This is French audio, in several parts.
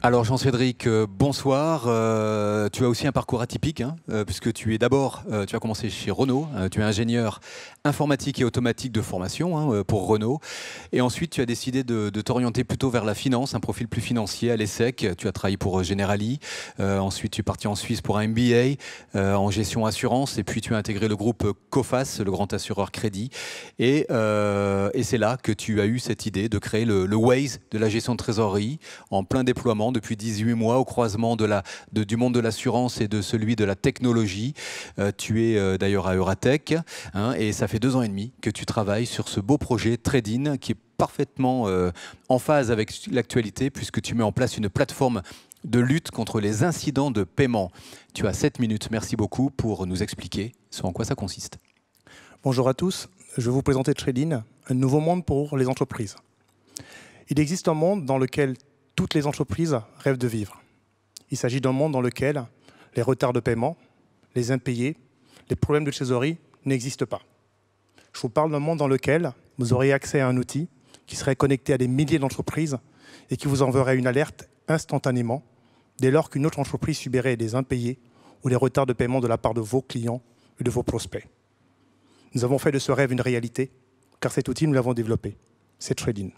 Alors Jean-Cédric, bonsoir. Tu as aussi un parcours atypique, hein, puisque tu es d'abord, tu as commencé chez Renault, tu es ingénieur informatique et automatique de formation pour Renault, et ensuite tu as décidé de t'orienter plutôt vers la finance, un profil plus financier à l'ESSEC. Tu as travaillé pour Generali, ensuite tu es parti en Suisse pour un MBA en gestion assurance, et puis tu as intégré le groupe Coface, le grand assureur crédit, et c'est là que tu as eu cette idée de créer le Waze de la gestion de trésorerie en plein déploiement depuis 18 mois au croisement du monde de l'assurance et de celui de la technologie. Tu es d'ailleurs à Euratech, hein, et ça fait 2 ans et demi que tu travailles sur ce beau projet Trade-in qui est parfaitement en phase avec l'actualité puisque tu mets en place une plateforme de lutte contre les incidents de paiement. Tu as 7 minutes, merci beaucoup pour nous expliquer en quoi ça consiste. Bonjour à tous, je vais vous présenter Trade-in, un nouveau monde pour les entreprises. Il existe un monde dans lequel toutes les entreprises rêvent de vivre. Il s'agit d'un monde dans lequel les retards de paiement, les impayés, les problèmes de trésorerie n'existent pas. Je vous parle d'un monde dans lequel vous auriez accès à un outil qui serait connecté à des milliers d'entreprises et qui vous enverrait une alerte instantanément dès lors qu'une autre entreprise subirait des impayés ou des retards de paiement de la part de vos clients et de vos prospects. Nous avons fait de ce rêve une réalité, car cet outil, nous l'avons développé. C'est Trade-in.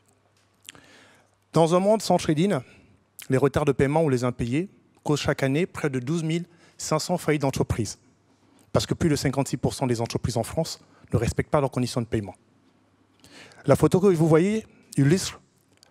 Dans un monde sans Trade-in, les retards de paiement ou les impayés causent chaque année près de 12 500 faillites d'entreprises, parce que plus de 56% des entreprises en France ne respectent pas leurs conditions de paiement. La photo que vous voyez illustre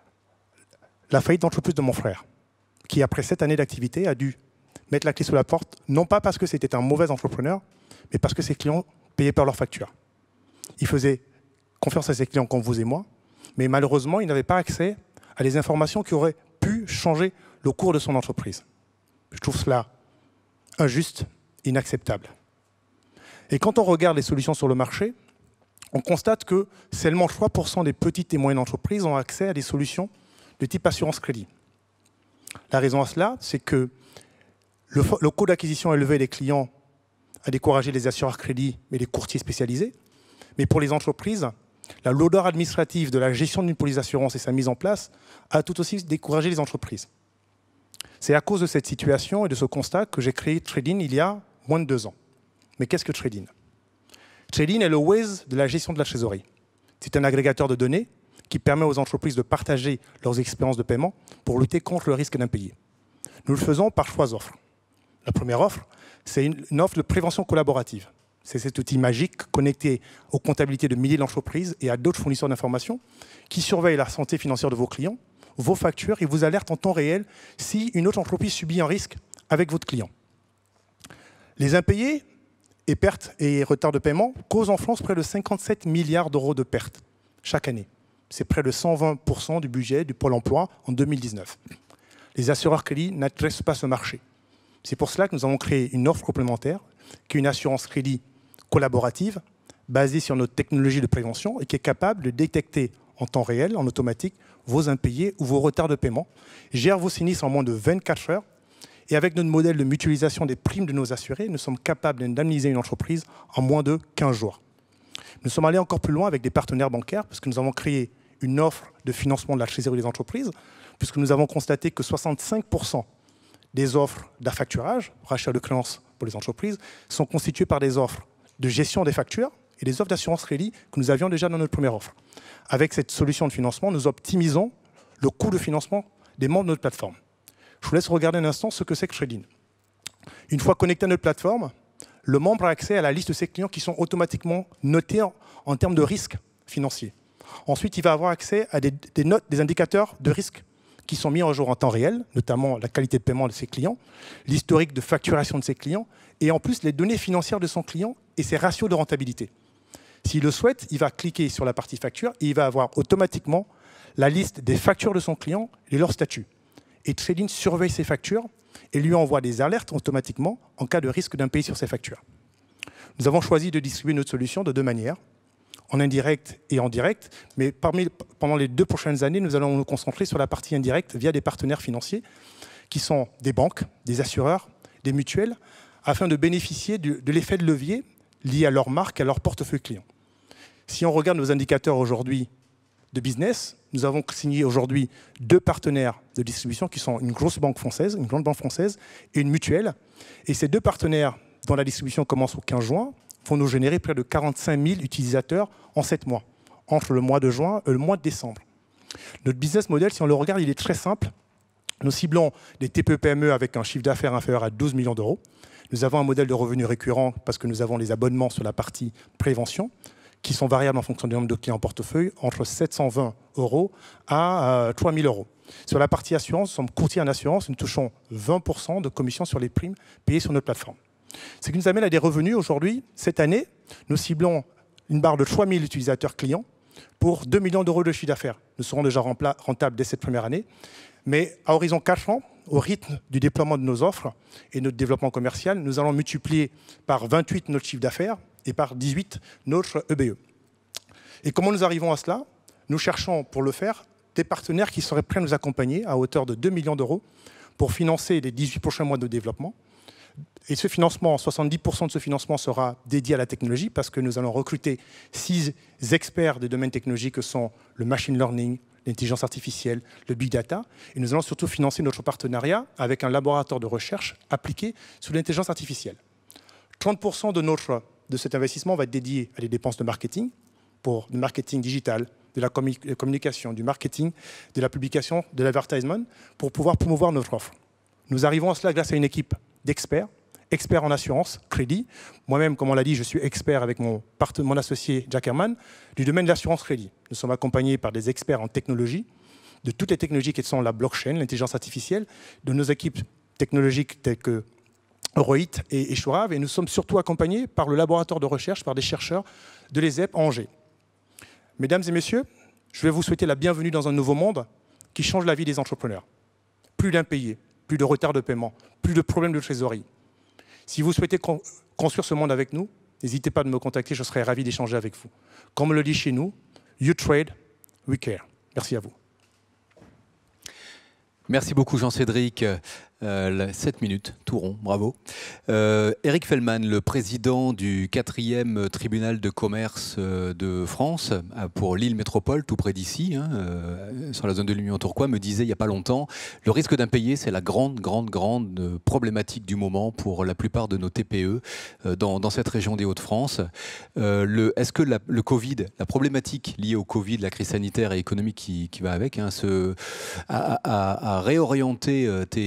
la faillite d'entreprise de mon frère, qui, après 7 années d'activité, a dû mettre la clé sous la porte, non pas parce que c'était un mauvais entrepreneur, mais parce que ses clients payaient par leurs factures. Il faisait confiance à ses clients comme vous et moi, mais malheureusement, il n'avait pas accès à des informations qui auraient pu changer le cours de son entreprise. Je trouve cela injuste, inacceptable. Et quand on regarde les solutions sur le marché, on constate que seulement 3% des petites et moyennes entreprises ont accès à des solutions de type assurance-crédit. La raison à cela, c'est que le coût d'acquisition élevé des clients a découragé les assureurs-crédit et les courtiers spécialisés. Mais pour les entreprises, la lourdeur administrative de la gestion d'une police d'assurance et sa mise en place a tout aussi découragé les entreprises. C'est à cause de cette situation et de ce constat que j'ai créé Trade-in il y a moins de 2 ans. Mais qu'est-ce que Trade-in? Trade-in est le Waze de la gestion de la trésorerie. C'est un agrégateur de données qui permet aux entreprises de partager leurs expériences de paiement pour lutter contre le risque d'impayé. Nous le faisons par 3 offres. La première offre, c'est une offre de prévention collaborative. C'est cet outil magique connecté aux comptabilités de milliers d'entreprises et à d'autres fournisseurs d'informations qui surveillent la santé financière de vos clients, vos factures et vous alertent en temps réel si une autre entreprise subit un risque avec votre client. Les impayés et pertes et retards de paiement causent en France près de 57 milliards d'euros de pertes chaque année. C'est près de 120% du budget du Pôle emploi en 2019. Les assureurs crédit n'adressent pas ce marché. C'est pour cela que nous avons créé une offre complémentaire qui est une assurance crédit collaborative basée sur notre technologie de prévention et qui est capable de détecter en temps réel, en automatique, vos impayés ou vos retards de paiement, gère vos sinistres en moins de 24 heures et avec notre modèle de mutualisation des primes de nos assurés, nous sommes capables d'indemniser une entreprise en moins de 15 jours. Nous sommes allés encore plus loin avec des partenaires bancaires parce que nous avons créé une offre de financement de la trésorerie des entreprises puisque nous avons constaté que 65% des offres d'affacturage, rachat de créances pour les entreprises, sont constituées par des offres de gestion des factures et des offres d'assurance crédit que nous avions déjà dans notre première offre. Avec cette solution de financement, nous optimisons le coût de financement des membres de notre plateforme. Je vous laisse regarder un instant ce que c'est que Trade-in. Une fois connecté à notre plateforme, le membre a accès à la liste de ses clients qui sont automatiquement notés en termes de risque financier. Ensuite, il va avoir accès à des notes, des indicateurs de risque qui sont mis en jour en temps réel, notamment la qualité de paiement de ses clients, l'historique de facturation de ses clients, et en plus les données financières de son client et ses ratios de rentabilité. S'il le souhaite, il va cliquer sur la partie facture et il va avoir automatiquement la liste des factures de son client et leur statut. Et Trade-in surveille ses factures et lui envoie des alertes automatiquement en cas de risque d'impayé sur ses factures. Nous avons choisi de distribuer notre solution de 2 manières, en indirect et en direct, mais pendant les 2 prochaines années, nous allons nous concentrer sur la partie indirecte via des partenaires financiers qui sont des banques, des assureurs, des mutuelles, afin de bénéficier de l'effet de levier lié à leur marque et à leur portefeuille client. Si on regarde nos indicateurs aujourd'hui de business, nous avons signé aujourd'hui 2 partenaires de distribution qui sont une grosse banque française, une grande banque française et une mutuelle. Et ces 2 partenaires, dont la distribution commence au 15 juin, vont nous générer près de 45 000 utilisateurs en 7 mois, entre le mois de juin et le mois de décembre. Notre business model, si on le regarde, il est très simple. Nous ciblons des TPE-PME avec un chiffre d'affaires inférieur à 12 millions d'euros. Nous avons un modèle de revenus récurrent parce que nous avons les abonnements sur la partie prévention, qui sont variables en fonction du nombre de clients en portefeuille, entre 720 € à 3 000 €. Sur la partie assurance, nous sommes courtiers en assurance, nous touchons 20% de commission sur les primes payées sur notre plateforme. Ce qui nous amène à des revenus aujourd'hui. Cette année, nous ciblons une barre de 3 000 utilisateurs clients pour 2 millions d'euros de chiffre d'affaires. Nous serons déjà rentables dès cette première année. Mais à horizon 4 ans, au rythme du déploiement de nos offres et notre développement commercial, nous allons multiplier par 28 notre chiffre d'affaires et par 18 notre EBE. Et comment nous arrivons à cela? Nous cherchons pour le faire des partenaires qui seraient prêts à nous accompagner à hauteur de 2 millions d'euros pour financer les 18 prochains mois de développement. Et ce financement, 70% de ce financement sera dédié à la technologie parce que nous allons recruter 6 experts des domaines technologiques que sont le machine learning, l'intelligence artificielle, le big data. Et nous allons surtout financer notre partenariat avec un laboratoire de recherche appliqué sur l'intelligence artificielle. 30% de cet investissement va être dédié à des dépenses de marketing, pour du marketing digital, de la communication, du marketing, de la publication, de l'advertisement, pour pouvoir promouvoir notre offre. Nous arrivons à cela grâce à une équipe d'experts, experts en assurance, crédit. Moi-même, comme on l'a dit, je suis expert avec mon associé Jack Herman du domaine de l'assurance crédit. Nous sommes accompagnés par des experts en technologie, de toutes les technologies qui sont la blockchain, l'intelligence artificielle, de nos équipes technologiques telles que Eurohit et Chourave, et nous sommes surtout accompagnés par le laboratoire de recherche, par des chercheurs de l'ESEP à Angers. Mesdames et messieurs, je vais vous souhaiter la bienvenue dans un nouveau monde qui change la vie des entrepreneurs. Plus d'impayés, plus de retard de paiement, plus de problèmes de trésorerie. Si vous souhaitez construire ce monde avec nous, n'hésitez pas à me contacter, je serai ravi d'échanger avec vous. Comme on le dit chez nous, you trade, we care. Merci à vous. Merci beaucoup Jean-Cédric. 7 minutes, tout rond, bravo. Eric Fellman, le président du 4e tribunal de commerce de France pour Lille Métropole, tout près d'ici, sur la zone de l'Union Tourcoing, me disait il n'y a pas longtemps, le risque d'impayé, c'est la grande problématique du moment pour la plupart de nos TPE dans cette région des Hauts-de-France. Est-ce que le Covid, la problématique liée au Covid, la crise sanitaire et économique qui va avec, a réorienté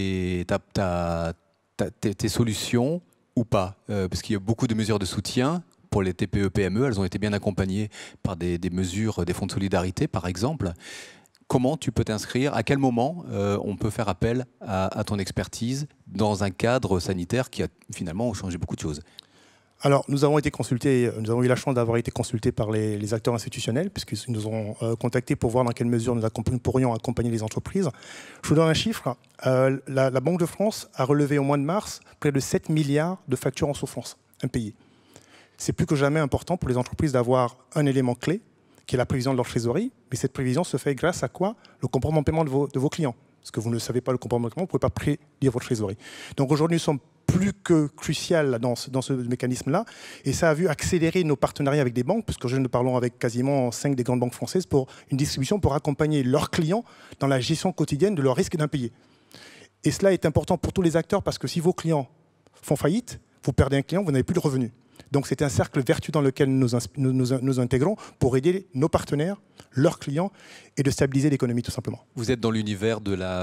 tes solutions ou pas, parce qu'il y a beaucoup de mesures de soutien pour les TPE-PME, elles ont été bien accompagnées par des mesures, des fonds de solidarité par exemple. Comment tu peux t'inscrire? À quel moment on peut faire appel à ton expertise dans un cadre sanitaire qui a finalement changé beaucoup de choses? Alors, nous avons été consultés, nous avons eu la chance d'avoir été consultés par les acteurs institutionnels, puisqu'ils nous ont contactés pour voir dans quelle mesure nous pourrions accompagner les entreprises. Je vous donne un chiffre. La Banque de France a relevé au mois de mars près de 7 milliards de factures en souffrance impayées. C'est plus que jamais important pour les entreprises d'avoir un élément clé, qui est la prévision de leur trésorerie. Mais cette prévision se fait grâce à quoi? Le comportement de paiement de vos clients. Parce que vous ne savez pas le comportement de paiement, vous ne pouvez pas prédire votre trésorerie. Donc aujourd'hui, nous sommes plus que crucial dans ce mécanisme-là. Et ça a vu accélérer nos partenariats avec des banques, puisque nous parlons avec quasiment 5 des grandes banques françaises pour une distribution pour accompagner leurs clients dans la gestion quotidienne de leur risque d'impayé. Et cela est important pour tous les acteurs, parce que si vos clients font faillite, vous perdez un client, vous n'avez plus de revenus. Donc c'est un cercle vertueux dans lequel nous intégrons pour aider nos partenaires, leurs clients, et de stabiliser l'économie tout simplement. Vous êtes dans l'univers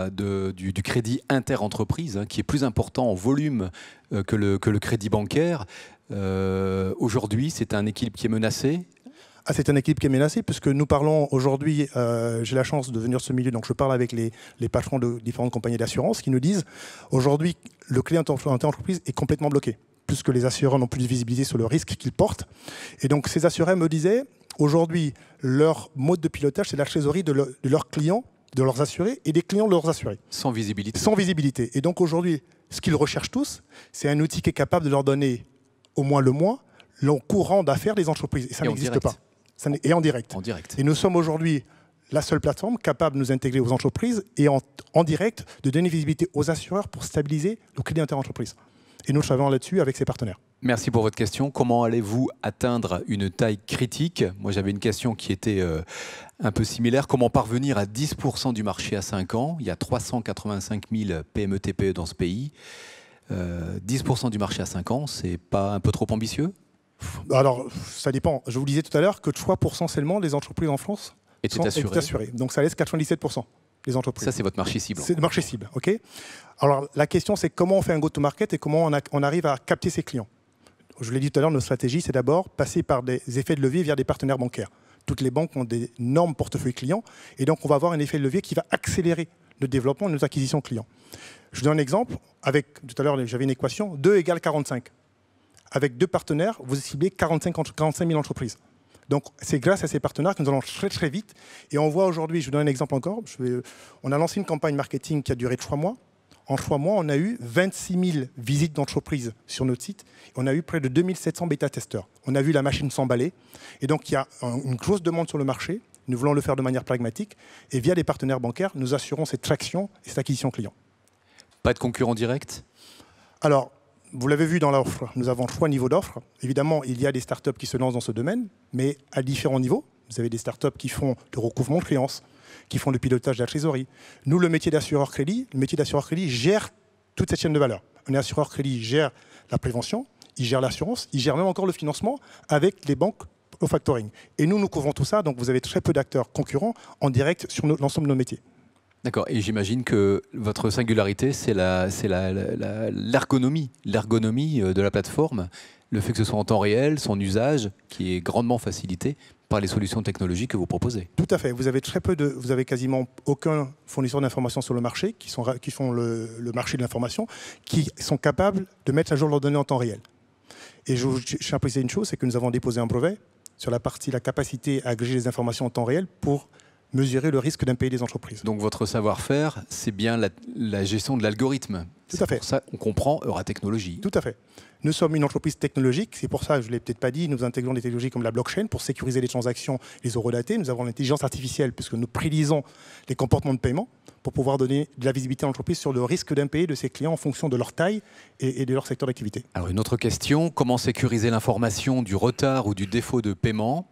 du crédit inter-entreprise, qui est plus important en volume que le crédit bancaire. Aujourd'hui, c'est un équilibre qui est menacé. C'est un équilibre qui est menacé, puisque nous parlons aujourd'hui, j'ai la chance de venir de ce milieu, donc je parle avec les patrons de différentes compagnies d'assurance qui nous disent aujourd'hui, le crédit inter-entreprise est complètement bloqué, puisque les assureurs n'ont plus de visibilité sur le risque qu'ils portent. Et donc ces assureurs me disaient, aujourd'hui, leur mode de pilotage, c'est la trésorerie de leurs clients, de leurs assurés, et des clients de leurs assurés. Sans visibilité. Sans visibilité. Et donc aujourd'hui, ce qu'ils recherchent tous, c'est un outil qui est capable de leur donner au moins le mois, le courant d'affaires des entreprises. Et ça n'existe pas. Et en direct. En direct. Et nous sommes aujourd'hui la seule plateforme capable de nous intégrer aux entreprises et en direct de donner visibilité aux assureurs pour stabiliser le crédit inter-entreprise. Et nous travaillons là-dessus avec ses partenaires. Merci pour votre question. Comment allez-vous atteindre une taille critique? Moi, j'avais une question qui était un peu similaire. Comment parvenir à 10% du marché à 5 ans? Il y a 385 000 PME-TPE dans ce pays. 10% du marché à 5 ans, c'est pas un peu trop ambitieux? Alors, ça dépend. Je vous disais tout à l'heure que 3% seulement des entreprises en France sont assurées. Donc, ça laisse 97% des entreprises. Ça, c'est votre marché cible. C'est le marché cible, OK. Alors, la question, c'est comment on fait un go-to-market et comment on arrive à capter ses clients. Je l'ai dit tout à l'heure, notre stratégie, c'est d'abord passer par des effets de levier via des partenaires bancaires. Toutes les banques ont des énormes portefeuilles clients et donc on va avoir un effet de levier qui va accélérer le développement de nos acquisitions clients. Je vous donne un exemple. Tout à l'heure, j'avais une équation, 2 égale 45. Avec 2 partenaires, vous ciblez 45 000 entreprises. Donc c'est grâce à ces partenaires que nous allons très très vite. Et on voit aujourd'hui, je vous donne un exemple encore, on a lancé une campagne marketing qui a duré 3 mois. En 3 mois, on a eu 26 000 visites d'entreprises sur notre site. On a eu près de 2700 bêta-testeurs. On a vu la machine s'emballer. Et donc, il y a une grosse demande sur le marché. Nous voulons le faire de manière pragmatique. Et via des partenaires bancaires, nous assurons cette traction et cette acquisition client. Pas de concurrent direct? Alors, vous l'avez vu dans l'offre, nous avons 3 niveaux d'offres. Évidemment, il y a des startups qui se lancent dans ce domaine, mais à différents niveaux. Vous avez des startups qui font le recouvrement de créances, qui font le pilotage de la trésorerie. Nous, le métier d'assureur crédit gère toute cette chaîne de valeur. Un assureur crédit gère la prévention, il gère l'assurance, il gère même encore le financement avec les banques au factoring. Et nous couvrons tout ça, donc vous avez très peu d'acteurs concurrents en direct sur l'ensemble de nos métiers. D'accord, et j'imagine que votre singularité, c'est l'ergonomie de la plateforme, le fait que ce soit en temps réel, son usage, qui est grandement facilité par les solutions technologiques que vous proposez. Tout à fait. Vous avez quasiment aucun fournisseur d'informations sur le marché qui font le marché de l'information, qui sont capables de mettre à jour leurs données en temps réel. Et je tiens à préciser une chose, c'est que nous avons déposé un brevet sur la capacité à agréger les informations en temps réel pour mesurer le risque d'impayé des entreprises. Donc votre savoir-faire, c'est bien la gestion de l'algorithme. Tout à fait. Pour ça, on comprend Euratechnologies. Tout à fait. Nous sommes une entreprise technologique, c'est pour ça, je ne l'ai peut-être pas dit, nous intégrons des technologies comme la blockchain pour sécuriser les transactions, les horodatées. Nous avons l'intelligence artificielle puisque nous prédisons les comportements de paiement pour pouvoir donner de la visibilité à l'entreprise sur le risque d'impayé de ses clients en fonction de leur taille et de leur secteur d'activité. Alors une autre question, comment sécuriser l'information du retard ou du défaut de paiement?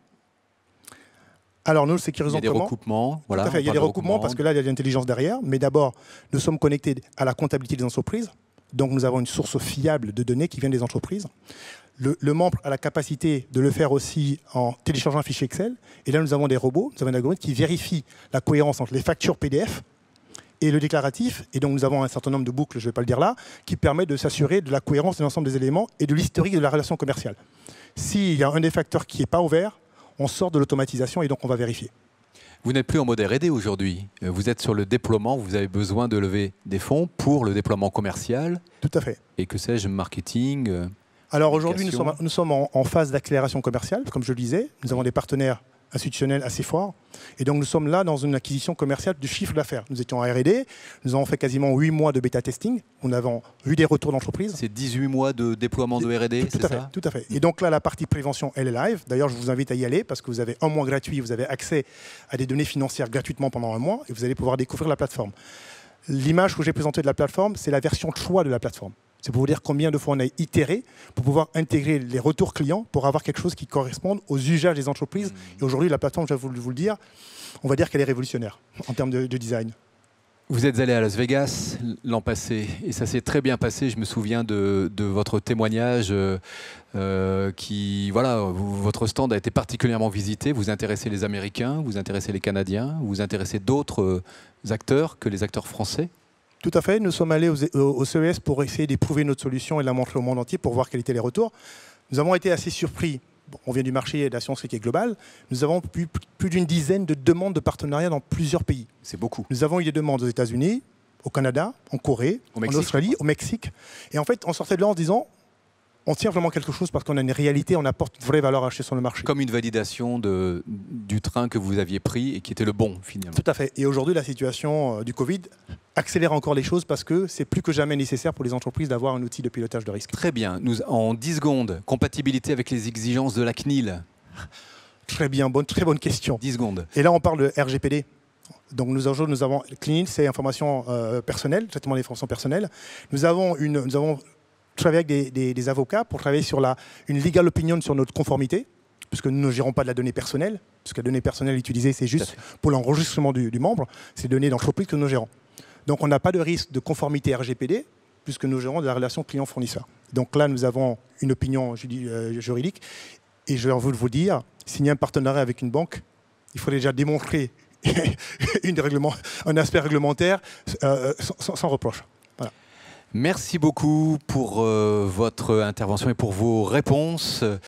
Alors nous le sécurisons. Il y a des recoupements. Voilà, tout à fait, il y a des recoupements parce que là il y a de l'intelligence derrière. Mais d'abord, nous sommes connectés à la comptabilité des entreprises. Donc nous avons une source fiable de données qui viennent des entreprises. Le membre a la capacité de le faire aussi en téléchargeant un fichier Excel. Et là nous avons des robots, nous avons un algorithme qui vérifie la cohérence entre les factures PDF et le déclaratif. Et donc nous avons un certain nombre de boucles, je ne vais pas le dire là, qui permettent de s'assurer de la cohérence de l'ensemble des éléments et de l'historique de la relation commerciale. S'il y a un des facteurs qui n'est pas ouvert, on sort de l'automatisation et donc on va vérifier. Vous n'êtes plus en mode R&D aujourd'hui. Vous êtes sur le déploiement, vous avez besoin de lever des fonds pour le déploiement commercial. Tout à fait. Et que sais-je, marketing. Alors aujourd'hui, nous sommes en phase d'accélération commerciale, comme je le disais. Nous avons des partenaires institutionnels assez forts. Et donc nous sommes là dans une acquisition commerciale du chiffre d'affaires. Nous étions en R&D, nous avons fait quasiment 8 mois de bêta testing. Nous avons eu des retours d'entreprise. C'est 18 mois de déploiement de R&D, c'est ça? Tout à fait. Et donc là, la partie prévention, elle est live. D'ailleurs, je vous invite à y aller parce que vous avez un mois gratuit, vous avez accès à des données financières gratuitement pendant un mois et vous allez pouvoir découvrir la plateforme. L'image que j'ai présentée de la plateforme, c'est la version choix de la plateforme. C'est pour vous dire combien de fois on a itéré pour pouvoir intégrer les retours clients pour avoir quelque chose qui corresponde aux usages des entreprises. Et aujourd'hui, la plateforme, je vais vous le dire, on va dire qu'elle est révolutionnaire en termes de design. Vous êtes allé à Las Vegas l'an passé et ça s'est très bien passé. Je me souviens de votre témoignage votre stand a été particulièrement visité. Vous intéressez les Américains, vous intéressez les Canadiens, vous intéressez d'autres acteurs que les acteurs français. Tout à fait. Nous sommes allés au CES pour essayer d'éprouver notre solution et de la montrer au monde entier pour voir quels étaient les retours. Nous avons été assez surpris. On vient du marché d'assurance qui est global. Nous avons plus d'une dizaine de demandes de partenariat dans plusieurs pays. C'est beaucoup. Nous avons eu des demandes aux États-Unis, au Canada, en Corée, en Australie, au Mexique. Et en fait, on sortait de là en se disant, on tient vraiment quelque chose parce qu'on a une réalité, on apporte une vraie valeur achetée sur le marché. Comme une validation du train que vous aviez pris et qui était le bon, finalement. Tout à fait. Et aujourd'hui, la situation du Covid accélère encore les choses parce que c'est plus que jamais nécessaire pour les entreprises d'avoir un outil de pilotage de risque. Très bien. En 10 secondes, compatibilité avec les exigences de la CNIL. Très bien, très bonne question. 10 secondes. Et là, on parle de RGPD. Donc nous avons CNIL, c'est information personnelle, traitement des informations personnelles. Nous avons travailler avec des avocats pour travailler sur une legal opinion sur notre conformité, puisque nous ne gérons pas de la donnée personnelle, parce que la donnée personnelle utilisée, c'est juste pour l'enregistrement du membre, c'est des données d'entreprise que nous gérons. Donc on n'a pas de risque de conformité RGPD, puisque nous gérons de la relation client-fournisseur. Donc là, nous avons une opinion juridique, et je vais vous dire, signer un partenariat avec une banque, il faut déjà démontrer un aspect réglementaire sans reproche. Voilà. Merci beaucoup pour votre intervention et pour vos réponses.